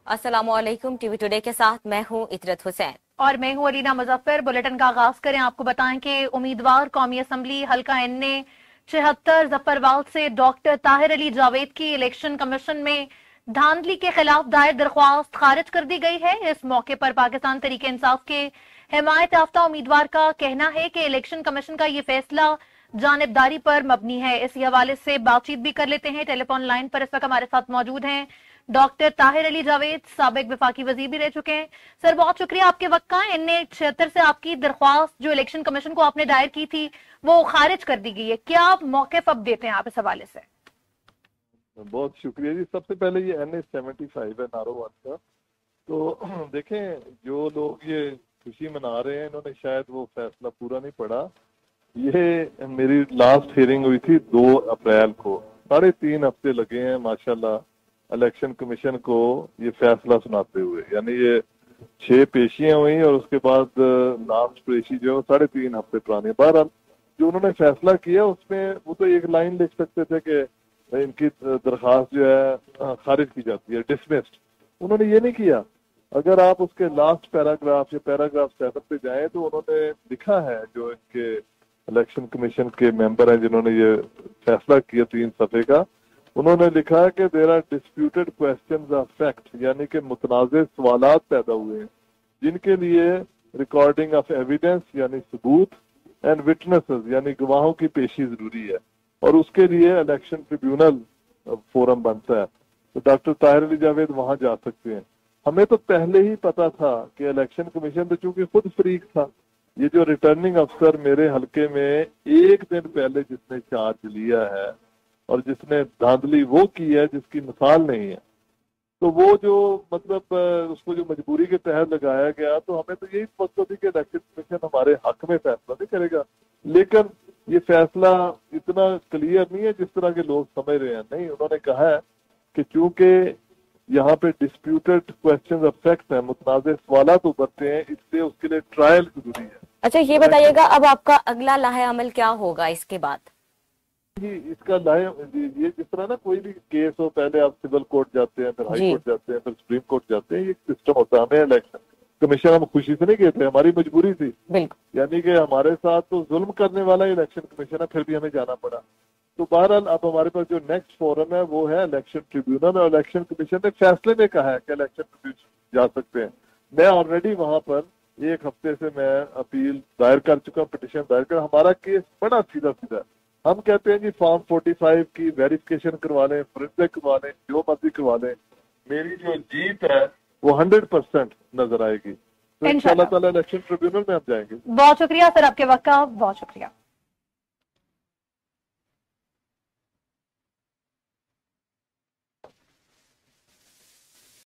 अस्सलामुअलैकुम। TV today के साथ मैं हूं इतरत हुसैन और मैं हूं अलीना मुजफ्फर। बुलेटिन का आगाज करें। आपको बताएं कि उम्मीदवार कौमी असम्बली हल्का एन ए 76 जफरवाल से डॉक्टर ताहिर अली जावेद की इलेक्शन कमीशन में धांधली के खिलाफ दायर दरख्वास्त खारिज कर दी गई है। इस मौके पर पाकिस्तान तरीके इंसाफ के हिमायत याफ्ता उम्मीदवार का कहना है कि इलेक्शन कमीशन का ये फैसला जानिबदारी पर मबनी है। इसी हवाले से बातचीत भी कर लेते हैं। टेलीफोन लाइन पर इस वक्त हमारे साथ मौजूद हैं डॉक्टर ताहिर अली जावेद, साबिक वफाकी वजीर भी रह चुके हैं। सर, बहुत शुक्रिया आपके वक्त का। एनए 76 से आपकी दरख्वास्त जो इलेक्शन कमीशन को आपने दायर की थी वो खारिज कर दी गई है। क्या आप मौक़िफ़ अब देते हैं आप इस हवाले से? बहुत शुक्रिया जी। सबसे पहले ये NA 75 है नारोवाल का। तो देखें, जो लोग ये खुशी मना रहे हैं इन्होंने शायद वो फैसला पूरा नहीं पढ़ा। ये मेरी लास्ट हियरिंग हुई थी 2 अप्रैल को। 3.5 हफ्ते लगे हैं माशाल्लाह इलेक्शन कमीशन को ये फैसला सुनाते हुए। यानी ये 6 पेशियां हुई और उसके बाद लास्ट पेशी जो है 3.5 हफ्ते पुरानी। बहरहाल जो उन्होंने फैसला किया उसमें वो तो एक लाइन लिख सकते थे कि इनकी दरखास्त जो है खारिज की जाती है, डिसमिस्ड। उन्होंने ये नहीं किया। अगर आप उसके लास्ट पैराग्राफ या पैराग्राफ 7 पे जाएं तो उन्होंने लिखा है, जो इनके इलेक्शन कमीशन के मेंबर हैं जिन्होंने ये फैसला किया 3 सफ़े का, उन्होंने लिखा है कि there are disputed questions of fact, यानी कि मुतनाज़े सवालात पैदा हुए हैं जिनके लिए रिकॉर्डिंग ऑफ एविडेंस यानी सबूत एंड विटनेसेस यानी गवाहों की पेशी जरूरी है और उसके लिए इलेक्शन ट्रिब्यूनल फोरम बनता है। तो डॉक्टर ताहिर अली जावेद वहां जा सकते हैं। हमें तो पहले ही पता था कि इलेक्शन कमीशन तो चूंकि खुद फरीक था, ये जो रिटर्निंग अफसर मेरे हल्के में एक दिन पहले जिसने चार्ज लिया है और जिसने धांधली वो की है जिसकी मिसाल नहीं है, तो वो जो मतलब उसको जो मजबूरी के तहत लगाया गया, तो हमें तो यही पता थी कि इलेक्शन कमीशन हमारे हक में फैसला नहीं करेगा। लेकिन ये फैसला इतना क्लियर नहीं है जिस तरह के लोग समझ रहे हैं। नहीं, उन्होंने कहा है कि चूंकि यहाँ पे डिस्प्यूटेड क्वेश्चंस ऑफ फैक्ट है, मुतनाज़े सवालात उभरते हैं, इससे उसके लिए ट्रायल जरूरी है। अच्छा, ये बताइएगा अब आपका अगला लाहे अमल क्या होगा इसके बाद? इसका ये जिस तरह ना कोई भी केस हो, पहले आप सिविल कोर्ट जाते हैं, फिर हाई कोर्ट जाते हैं, फिर सुप्रीम कोर्ट जाते हैं, ये सिस्टम होता है। हमें इलेक्शन कमीशन हम खुशी से नहीं गए थे, हमारी मजबूरी थी। यानी कि हमारे साथ तो जुल्म करने वाला इलेक्शन कमीशन है, फिर भी हमें जाना पड़ा। तो बहरहाल अब हमारे पास जो नेक्स्ट फोरम है वो है इलेक्शन ट्रिब्यूनल, और इलेक्शन कमीशन ने फैसले में कहा है कि इलेक्शन ट्रिब्यूनल जा सकते हैं। मैं ऑलरेडी वहां पर 1 हफ्ते से मैं अपील दायर कर चुका हूँ, पिटिशन दायर कर। हमारा केस बड़ा सीधा सीधा। हम कहते हैं जी फॉर्म 45 की वेरिफिकेशन करवा लें, फोरेंसिक करवा लें, जो मर्जी करवा लें, मेरी जो जीत है वो 100% नजर आएगी। तो इंशाल्लाह ताला इलेक्शन ट्रिब्यूनल में हम जाएंगे। बहुत शुक्रिया सर आपके वक्त का, बहुत शुक्रिया।